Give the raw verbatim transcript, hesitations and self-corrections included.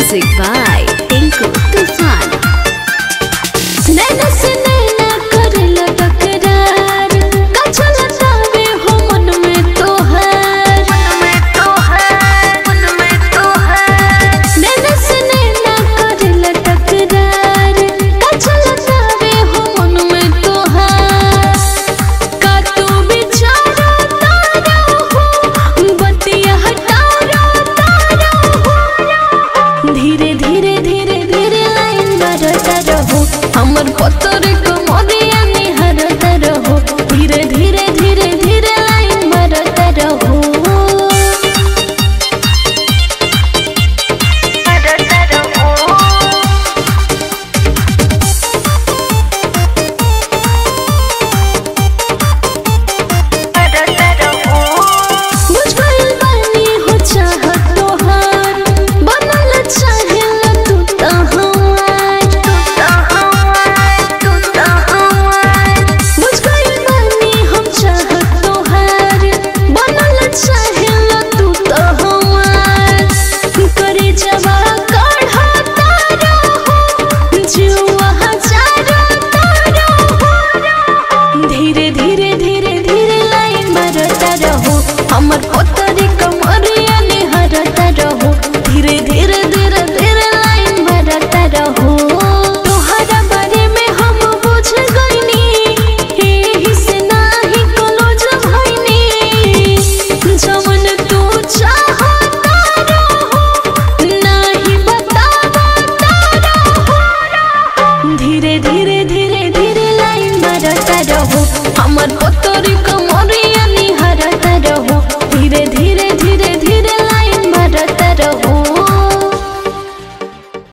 Music by Tinku Tufan. नैना से नैना करेला टकरार, कछल तावे हो मन में तोहार, मन में तोहार, मन में तोहार। नैना से नैना करेला टकरार, कछल तावे हो मन में तोहार। का तू बेचारा तारा हो, बतिया हटारा तारा हो। धीरे धीरे धीरे धीरे लाइन बढ़ता रहो, हमर पत्थर को मोदिया निहारता रहो। धीरे धीरे धीरे धीरे लाइन बढ़ता रहो, बढ़ता रहो, बढ़ता रहो। बुझ गइल बानी हो चाहत तोहार, बनल चाहेला तू त हमार, तू त हमार, तू त हमार। बुझ गइल बानी हम चाहत तोहार, बनल चाहेला तू त हमार। करे जवा काढ़ता रहो, जुआ हजारा तारा हो। धीरे धीरे धीरे धीरे लाइन बढ़ता रहो, हमर पोतरी कमरिया निहारता रहो। धीरे धीरे धीरे धीरे लाइन बढ़ता रहो। तोहरा बारे में हम बुझ गइनी, एही से नाही क्लोज भइनी। जवन तू चाहता रहो, नाही बतावता रहो। धीरे धीरे धीरे धीरे लाइन बढ़ता रहो, हमर पोतरी